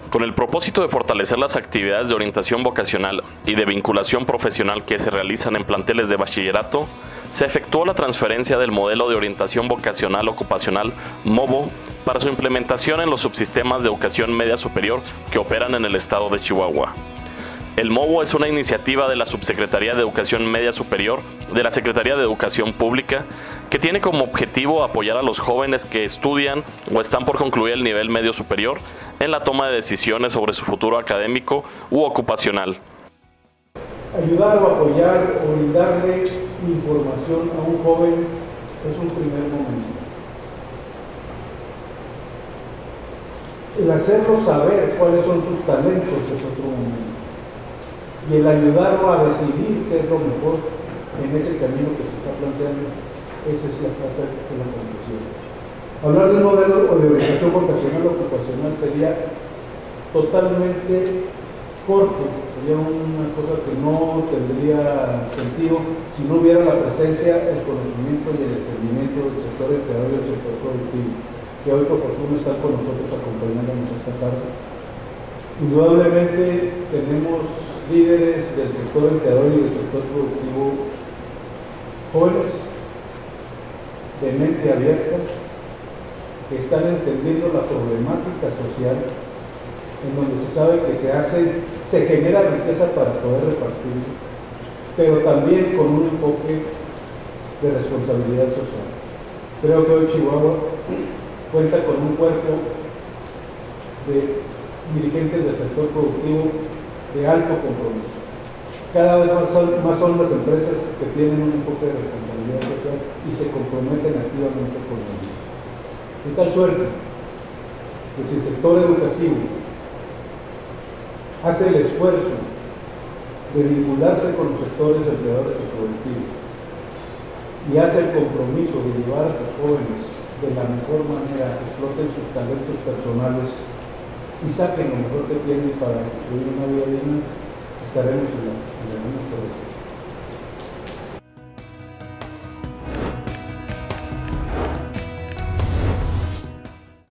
Con el propósito de fortalecer las actividades de orientación vocacional y de vinculación profesional que se realizan en planteles de bachillerato, se efectuó la transferencia del modelo de orientación vocacional ocupacional MOVO para su implementación en los subsistemas de educación media superior que operan en el estado de Chihuahua. El MOVO es una iniciativa de la Subsecretaría de Educación Media Superior de la Secretaría de Educación Pública que tiene como objetivo apoyar a los jóvenes que estudian o están por concluir el nivel medio superior en la toma de decisiones sobre su futuro académico u ocupacional. Ayudar o apoyar o brindarle información a un joven es un primer momento. El hacerlo saber cuáles son sus talentos es otro momento. Y el ayudarlo a decidir qué es lo mejor en ese camino que se está planteando, esa es la parte de la conclusión. Hablar de un modelo de orientación vocacional o ocupacional sería totalmente corto, sería una cosa que no tendría sentido si no hubiera la presencia, el conocimiento y el entendimiento del sector empleador y del sector productivo, que hoy por fortuna están con nosotros acompañándonos esta tarde. Indudablemente tenemos líderes del sector empleador y del sector productivo jóvenes, de mente abierta, que están entendiendo la problemática social, en donde se sabe que se genera riqueza para poder repartirse, pero también con un enfoque de responsabilidad social. Creo que hoy Chihuahua cuenta con un cuerpo de dirigentes del sector productivo de alto compromiso. Cada vez más son las empresas que tienen un enfoque de responsabilidad social y se comprometen activamente con ello. De tal suerte que si el sector educativo hace el esfuerzo de vincularse con los sectores empleadores y productivos y hace el compromiso de llevar a sus jóvenes de la mejor manera, exploten sus talentos personales y saquen lo mejor que tienen para construir una vida digna, estaremos en la misma